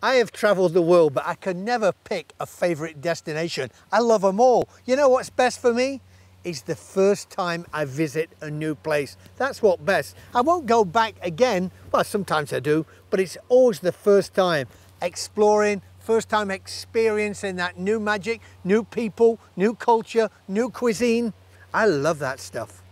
I have traveled the world, but I could never pick a favorite destination. I love them all. You know what's best for me? Is the first time I visit a new place. That's what's best. I won't go back again. Well, sometimes I do, but it's always the first time. Exploring, first time experiencing that new magic, new people, new culture, new cuisine. I love that stuff.